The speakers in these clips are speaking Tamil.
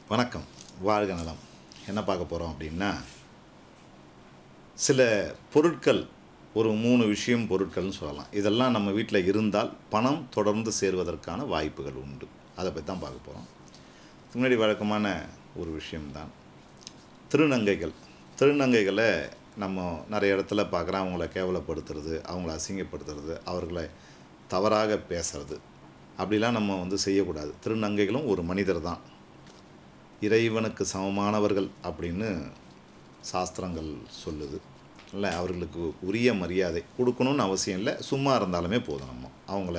வணக்கம், வாழ்க நலம். என்ன பார்க்க போகிறோம் அப்படின்னா, சில பொருட்கள், ஒரு 3 விஷயம் பொருட்கள்னு சொல்லலாம். இதெல்லாம் நம்ம வீட்டில் இருந்தால் பணம் தொடர்ந்து சேர்வதற்கான வாய்ப்புகள் உண்டு. அதை பற்றி தான் பார்க்க போகிறோம். முன்னாடி வழக்கமான ஒரு விஷயம்தான் திருநங்கைகள். திருநங்கைகளை நம்ம நிறைய இடத்துல பார்க்குறோம். அவங்கள கேவலப்படுத்துறது, அவங்கள அசிங்கப்படுத்துறது, அவர்களை தவறாக பேசுறது, அப்படிலாம் நம்ம செய்யக்கூடாது. திருநங்கைகளும் ஒரு மனிதர் தான், இறைவனுக்கு சமமானவர்கள் அப்படின்னு சாஸ்திரங்கள் சொல்லுது. இல்லை, அவர்களுக்கு உரிய மரியாதை கொடுக்கணும்னு அவசியம் இல்லை. சும்மா இருந்தாலுமே போதும். நம்ம அவங்கள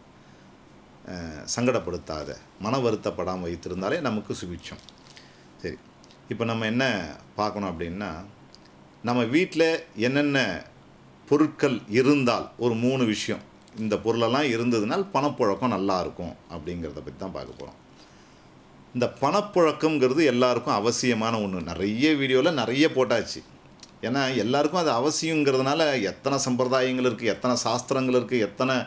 சங்கடப்படுத்தாத, மன வருத்தப்படாமல் வைத்திருந்தாலே நமக்கு சுபிட்சம். சரி, இப்போ நம்ம என்ன பார்க்கணும் அப்படின்னா, நம்ம வீட்டில் என்னென்ன பொருட்கள் இருந்தால், ஒரு 3 விஷயம், இந்த பொருளெல்லாம் இருந்ததுனால் பணப்புழக்கம் நல்லா இருக்கும் அப்படிங்கிறத பற்றி தான் பார்க்க போகிறோம். இந்த பணப்புழக்கங்கிறது எல்லாருக்கும் அவசியமான ஒன்று. நிறைய வீடியோவில் நிறைய போட்டாச்சு. ஏன்னா எல்லாருக்கும் அது அவசியங்கிறதுனால எத்தனை சம்பிரதாயங்கள் இருக்குது, எத்தனை சாஸ்திரங்கள் இருக்குது, எத்தனை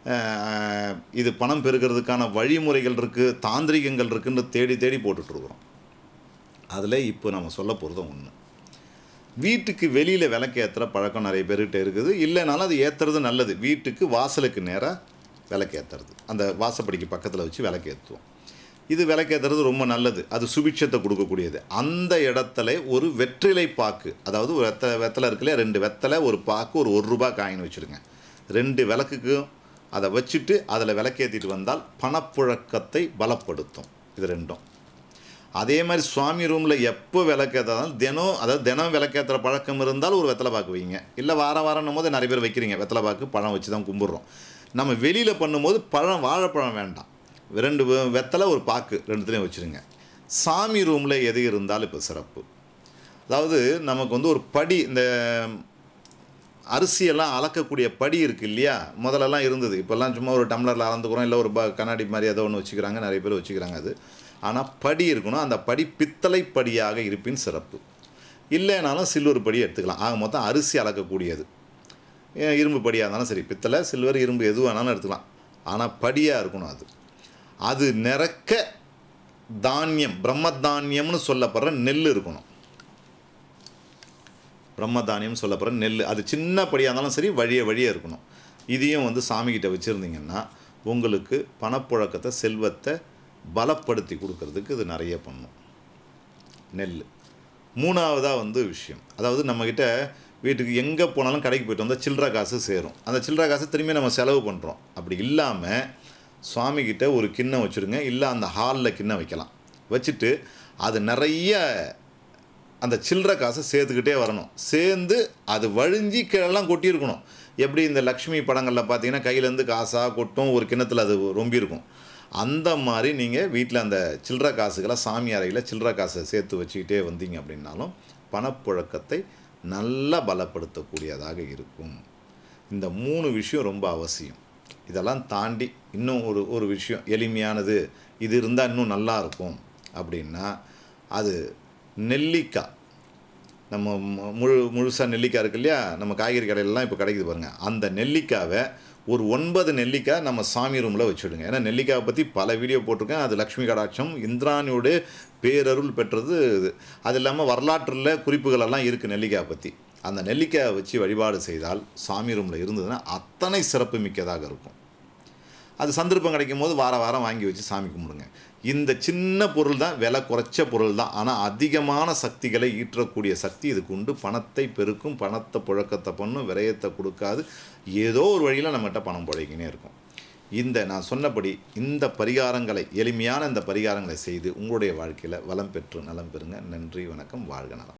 இது பணம் பெருகிறதுக்கான வழிமுறைகள் இருக்குது, தாந்திரிகங்கள் இருக்குன்னு தேடி தேடி போட்டுட்ருக்குறோம். அதில் இப்போ நம்ம சொல்ல போகிறது ஒன்று. வீட்டுக்கு வெளியில் விளக்கு ஏற்றுற பழக்கம் நிறைய பேர்கிட்ட இருக்குது. இல்லைனாலும் அது ஏற்றுறது நல்லது. வீட்டுக்கு வாசலுக்கு நேராக விளக்கு ஏற்றுறது, அந்த வாசப்படிக்கு பக்கத்தில் வச்சு விளக்கு ஏற்றுவோம். இது விளக்கேற்றுறது ரொம்ப நல்லது. அது சுபிட்சத்தை கொடுக்கக்கூடியது. அந்த இடத்துல ஒரு வெற்றிலை பாக்கு, அதாவது ஒரு வெத்தலை இருக்குல்ல, 2 வெத்தலை, ஒரு பாக்கு, ஒரு ₹1 காயின் வச்சுருங்க. 2 விளக்குக்கும் அதை வச்சுட்டு அதில் விளக்கேற்றிட்டு வந்தால் பணப்புழக்கத்தை பலப்படுத்தும். இது 2ம். அதே மாதிரி சுவாமி ரூமில் எப்போ விளக்கேற்றாலும் தினம் விளக்கேற்றுற பழக்கம் இருந்தால் ஒரு வெத்தலை பாக்கு வைங்க. இல்லை வாரம் போது நிறைய பேர் வைக்கிறீங்க வெத்தலை பாக்கு, பழம் வச்சு தான் கும்பிட்றோம். நம்ம வெளியில் பண்ணும்போது வாழைப்பழம் வேண்டாம். 2 வெத்தலை, ஒரு பாக்கு, 2த்துலேயும் வச்சுருங்க. சாமி ரூமில் எது இருந்தாலும் இப்போ சிறப்பு. அதாவது நமக்கு ஒரு படி, இந்த அரிசியெல்லாம் அளக்கக்கூடிய படி இருக்குது இல்லையா, முதலெல்லாம் இருந்தது. இப்போல்லாம் சும்மா ஒரு டம்ளரில் அளந்துக்கிறோம், இல்லை ஒரு கண்ணாடி மாதிரி ஏதோ ஒன்று வச்சுக்கிறாங்க, நிறைய பேர் வச்சுக்கிறாங்க. அது ஆனால் படி இருக்கணும். அந்த படி பித்தளை படியாக இருப்பின் சிறப்பு. இல்லைனாலும் சில்வர் படி எடுத்துக்கலாம். ஆக மொத்தம் அரிசி அளக்கக்கூடியது. இரும்பு படியாக இருந்தாலும் சரி, பித்தளை, சில்வர், இரும்பு எது வேணாலும் எடுத்துக்கலாம். ஆனால் படியாக இருக்கணும். அது நிறக்க தானியம், பிரம்மதானியம்னு சொல்லப்படுற நெல் இருக்கணும். பிரம்மதானியம் சொல்லப்படுற நெல், அது சின்ன படியாக இருந்தாலும் சரி, வழியே இருக்கணும். இதையும் சாமிகிட்ட வச்சுருந்தீங்கன்னா உங்களுக்கு பணப்புழக்கத்தை, செல்வத்தை பலப்படுத்தி கொடுக்கறதுக்கு இது நிறைய பண்ணும். நெல். 3வதாக விஷயம், அதாவது நம்மக்கிட்ட வீட்டுக்கு எங்கே போனாலும் கடைக்கு போய்ட்டு வந்தால் சில்லறை காசு சேரும். அந்த சில்லறை காசு திரும்பி நம்ம செலவு பண்ணுறோம். அப்படி இல்லாமல் சுவாமிகிட்ட ஒரு கிண்ணம் வச்சுருங்க. இல்லை அந்த ஹாலில் கிண்ணம் வைக்கலாம். வச்சுட்டு அது நிறைய அந்த சில்லறை காசை சேர்த்துக்கிட்டே வரணும். சேர்ந்து அது வழிஞ்சி கீழெல்லாம் கொட்டியிருக்கணும். எப்படி இந்த லக்ஷ்மி படங்களில் பார்த்தீங்கன்னா கையிலேருந்து காசாக கொட்டும், ஒரு கிண்ணத்தில் அது ரொம்பியிருக்கும். அந்த மாதிரி நீங்கள் வீட்டில் அந்த சில்லறை காசுகளை, சாமி அறையில் சில்லறை காசை சேர்த்து வச்சுக்கிட்டே வந்தீங்க அப்படின்னாலும் பணப்புழக்கத்தை நல்லா பலப்படுத்தக்கூடியதாக இருக்கும். இந்த 3 விஷயம் ரொம்ப அவசியம். இதெல்லாம் தாண்டி இன்னும் ஒரு விஷயம் எளிமையானது, இது இருந்தால் இன்னும் நல்லாயிருக்கும் அப்படின்னா, அது நெல்லிக்காய். நம்ம முழுசாக நெல்லிக்காய் இருக்கு இல்லையா, நம்ம காய்கறி கடையிலலாம் இப்போ கிடைக்குது பாருங்கள். அந்த நெல்லிக்காவை ஒரு 9 நெல்லிக்காய் நம்ம சாமி ரூமில் வச்சுடுங்க. ஏன்னா நெல்லிக்காவை பற்றி பல வீடியோ போட்டிருக்கேன். அது லக்ஷ்மி கடாட்சம், இந்திராணியோட பேரருள் பெற்றது. அது இல்லாமல் வரலாற்றில் குறிப்புகளெல்லாம் இருக்குது நெல்லிக்காய் பற்றி. அந்த நெல்லிக்காயை வச்சு வழிபாடு செய்தால் சாமி ரூமில் இருந்ததுன்னா அத்தனை சிறப்பு மிக்கதாக இருக்கும். அது சந்தர்ப்பம் கிடைக்கும் போது வாரம் வாங்கி வச்சு சாமி கும்பிடுங்க. இந்த சின்ன பொருள் தான், விலை குறைச்ச பொருள் தான், ஆனால் அதிகமான சக்திகளை ஈற்றக்கூடிய சக்தி இதுக்கு உண்டு. பணத்தை பெருக்கும், பணத்தை புழக்கத்தை பண்ணும், விரயத்தை கொடுக்காது. ஏதோ ஒரு வழியில் நம்மகிட்ட பணம் புழைக்கினே இருக்கும். நான் சொன்னபடி இந்த பரிகாரங்களை, எளிமையான இந்த பரிகாரங்களை செய்து உங்களுடைய வாழ்க்கையில் வளம் பெற்று நலம் பெறுங்க. நன்றி, வணக்கம், வாழ்க நலம்.